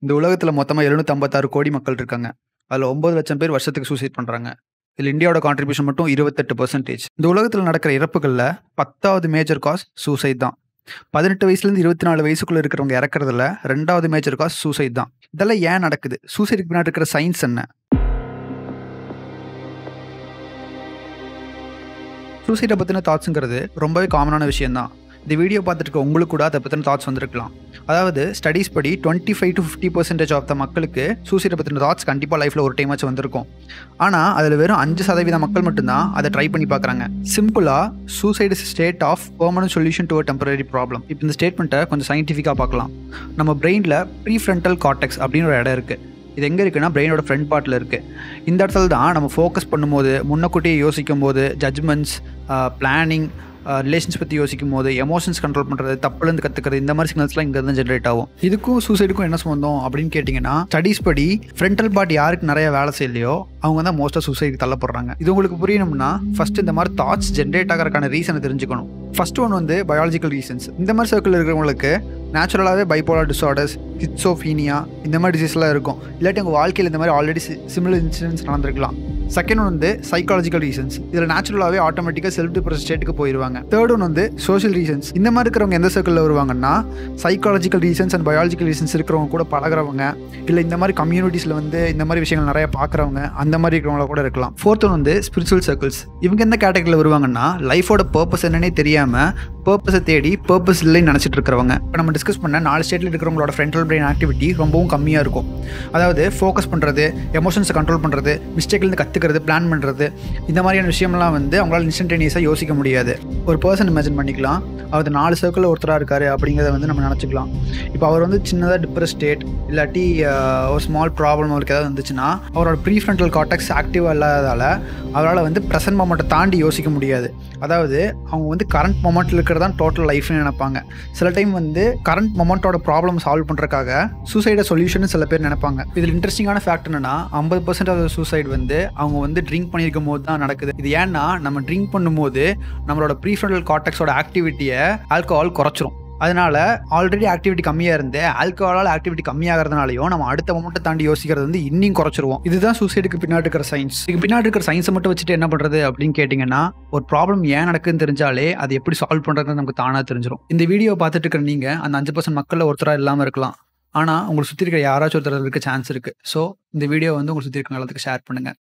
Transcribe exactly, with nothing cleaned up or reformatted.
இந்த உலகத்துல மொத்தமா எழுநூற்று ஐம்பத்தி ஆறு கோடி மக்கள் இருக்காங்க. அதுல ஒன்பது லட்சம் பேர் வருஷத்துக்கு சூசைட் பண்றாங்க. இதுல இந்தியாவோட கான்ட்ரிபியூஷன் மட்டும் இருபத்தி எட்டு பர்சன்டேஜ். இந்த உலகத்துல நடக்கிற இறப்புகள்ல பத்தாவது மேஜர் காஸ் சூசைட் தான். பதினெட்டு வயசுல இருந்து இருபத்தி நாலு வயசுக்குள்ள இருக்கிறவங்க இறக்குறதுல ரெண்டாவது மேஜர் காஸ் சூசைட் தான். இதெல்லாம் ஏன் நடக்குது? சூசைடுக்கு பின்னாடி இருக்கிற சயின்ஸ் என்ன? சூசைடை பத்தின தாட்ஸுங்கிறது ரொம்பவே காமனான விஷயம் தான். இந்த வீடியோ பார்த்துட்டு இருக்க உங்களுக்கு கூட அதை பற்றின தாட்ஸ் வந்திருக்கலாம். அதாவது ஸ்டடீஸ் படி twenty five to fifty percentage of the மக்களுக்கு சூசைடை பற்றின தாட்ஸ் கண்டிப்பாக லைஃப்பில் ஒரு டைமாச்சும் வந்திருக்கும். ஆனால் அதில் வெறும் அஞ்சு சதவீத மக்கள் மட்டும்தான் அதை ட்ரை பண்ணி பார்க்குறாங்க. சிம்பிளாக suicide is state of permanent solution to a temporary problem. இப்போ இந்த ஸ்டேட்மெண்ட்டை கொஞ்சம் சயின்டிஃபிக்காக பார்க்கலாம். நம்ம பிரெயினில் ப்ரீஃப்ரண்டல் கார்டெக்ஸ் அப்படின்னு ஒரு இடம் இருக்குது. இது எங்கே இருக்குன்னா பிரெயினோட ஃப்ரண்ட் பார்ட்டில் இருக்குது. இந்த இடத்துல தான் நம்ம ஃபோக்கஸ் பண்ணும்போது, முன்னக்கூட்டியே யோசிக்கும் போது, ஜட்ஜ்மெண்ட்ஸ், பிளானிங், ரிலேஷன்ஸ் பற்றி யோசிக்கும் போது, எமோஷன்ஸ் கண்ட்ரோல் பண்ணுறது, தப்புலேருந்து கற்றுக்கிறது, இந்த மாதிரி சிக்னல்ஸ்லாம் இங்கே தான் ஜென்ரேட் ஆகும். இதுக்கும் சூசைடுக்கும் என்ன சம்பந்தம் அப்படின்னு கேட்டிங்கன்னா, ஸ்டடீஸ் படி ஃப்ரண்டல் பார்ட் யாருக்கு நிறைய வேலை செய்யலையோ அவங்க தான் மோஸ்ட்டாக சூசைடுக்கு தள்ளப்படுறாங்க. இது உங்களுக்கு புரியணும்னா ஃபர்ஸ்ட் இந்த மாதிரி தாட்ஸ் ஜென்ரேட் ஆகிறதுக்கான ரீசனை தெரிஞ்சுக்கணும். ஃபர்ஸ்ட் ஒன் வந்து பயாலஜிக்கல் ரீசன்ஸ். இந்த மாதிரி சர்க்கிள் இருக்கிறவங்களுக்கு நேச்சுரலாகவே பைபோலார் டிஸார்டர்ஸ், ஸ்கிட்சோஃபீனியா இந்த மாதிரி டிசீஸ்லாம் இருக்கும். இல்லாட்டி உங்கள் வாழ்க்கையில் இந்த மாதிரி ஆல்ரெடி சிமிலர் இன்சிடென்ட்ஸ் நடந்திருக்கலாம். செகண்ட் ஒன் வந்து சைக்காலஜிக்கல் ரீசன்ஸ். இதில் நேச்சுரலாகவே ஆட்டோமேட்டிக்காக செல்ஃப் டிப்ரெஸ் ஸ்டேட்டுக்கு போயிடுவாங்க. தேர்ட் ஒன் வந்து சோஷியல் ரீசன்ஸ். இந்த மாதிரி இருக்கிறவங்க எந்த சர்க்கிளில் வருவாங்கன்னா, psychological reasons and biological reasons இருக்கிறவங்க கூட பழகிறவங்க, இல்லை இந்த மாதிரி கம்யூனிட்டிஸில் வந்து இந்த மாதிரி விஷயங்கள் நிறைய பார்க்குறவங்க, அந்த மாதிரி இருக்கிறவங்கள கூட இருக்கலாம். ஃபோர்த் ஒன் வந்து ஸ்பிரிச்சுவல் சர்க்கிள்ஸ். இவங்க எந்த கேட்டகரியில் வருவாங்கன்னா, லைஃபோட பர்பஸ் என்னன்னே தெரியாமல் பர்பஸை தேடி பர்பஸ் இல்லைன்னு நினச்சிட்டு இருக்கிறவங்க. இப்போ நம்ம டிஸ்கஸ் பண்ண நாலு ஸ்டேட்டில் இருக்கிறவங்களோட ஃப்ரண்டல் பிரெயின் ஆக்டிவிட்டி ரொம்பவும் கம்மியாக இருக்கும். அதாவது ஃபோக்கஸ் பண்ணுறது, எமோஷன்ஸை கண்ட்ரோல் பண்ணுறது, மிஸ்டேக்லேருந்து கற்றுக்கிறது, பிளான் பண்ணுறது, இந்த மாதிரியான விஷயம்லாம் வந்து அவங்களால இன்ஸ்டன்டேனியஸாக யோசிக்க முடியாது. ஒரு பர்சன் இமேஜின் பண்ணிக்கலாம், அவர் நாலு சர்க்கிளில் ஒருத்தராக இருக்காரு அப்படிங்கிறத வந்து நம்ம நினச்சிக்கலாம். இப்போ அவர் வந்து சின்னதாக டிப்ரெஸ் ஸ்டேட் இல்லாட்டி ஒரு ஸ்மால் ப்ராப்ளம் அவருக்கு ஏதாவது வந்துச்சுன்னா, அவரோட ப்ரீஃப்ரண்டல் கார்டெக்ஸ் ஆக்டிவாக இல்லாததால் அவரால் வந்து ப்ரெசன்ட் மொமெண்ட்டை தாண்டி யோசிக்க முடியாது. அதாவது அவங்க வந்து கரண்ட் மொமெண்ட்டில் இருக்கிறது தான் டோட்டல் லைஃப்னு நினைப்பாங்க. சில டைம் வந்து கரண்ட் மொமெண்ட்டோட ப்ராப்ளம் சால்வ் பண்ணுறதுக்காக சூசைடை சொல்யூஷன் சில பேர் நினைப்பாங்க. இதில் இன்ட்ரெஸ்டிங்கான ஃபேக்ட் என்னன்னா, ஐம்பது பர்சன்ட் ஆஃப் சூசைட் வந்து அவங்க வந்து ட்ரிங்க் பண்ணியிருக்கும் போது தான் நடக்குது. இது ஏன்னா, நம்ம ட்ரிங்க் பண்ணும்போது நம்மளோட ப்ரீஃப்ரண்டல் கார்டெக்ஸோட ஆக்டிவிட்டியை ஆல்கஹால் குறைச்சிரும். அதனால ஆல்ரெடி ஆக்டிவிட்டி கம்மியாக இருந்து ஆல்கஹாலால் ஆக்டிவிட்டி கம்மியாகிறதுனாலையும் நம்ம அடுத்த மொமெண்ட்டை தாண்டி யோசிக்கிறது வந்து இன்னும் குறைச்சிருவோம். இதுதான் சூசைடுக்கு பின்னாடி இருக்கிற சயின்ஸ். இதுக்கு பின்னாடி இருக்கிற சயின்ஸை மட்டும் வச்சுட்டு என்ன பண்ணுறது அப்படின்னு கேட்டிங்கன்னா, ஒரு ப்ராப்ளம் ஏன் நடக்குதுன்னு தெரிஞ்சாலே அது எப்படி சால்வ் பண்ணுறதுன்னு நமக்கு தானாக தெரிஞ்சிடும். இந்த வீடியோ பார்த்துட்டு இருக்கிற நீங்கள் அந்த அஞ்சு பர்சன்ட் மக்களில் ஒருத்தராக இல்லாமல் இருக்கலாம். ஆனால் உங்களுக்கு சுற்றி இருக்கிற யாராச்சும் ஒருத்தர் இருக்க சான்ஸ் இருக்குது. ஸோ இந்த வீடியோ வந்து உங்களுக்கு சுற்றி இருக்கிற எல்லாத்துக்கும் ஷேர் பண்ணுங்கள்.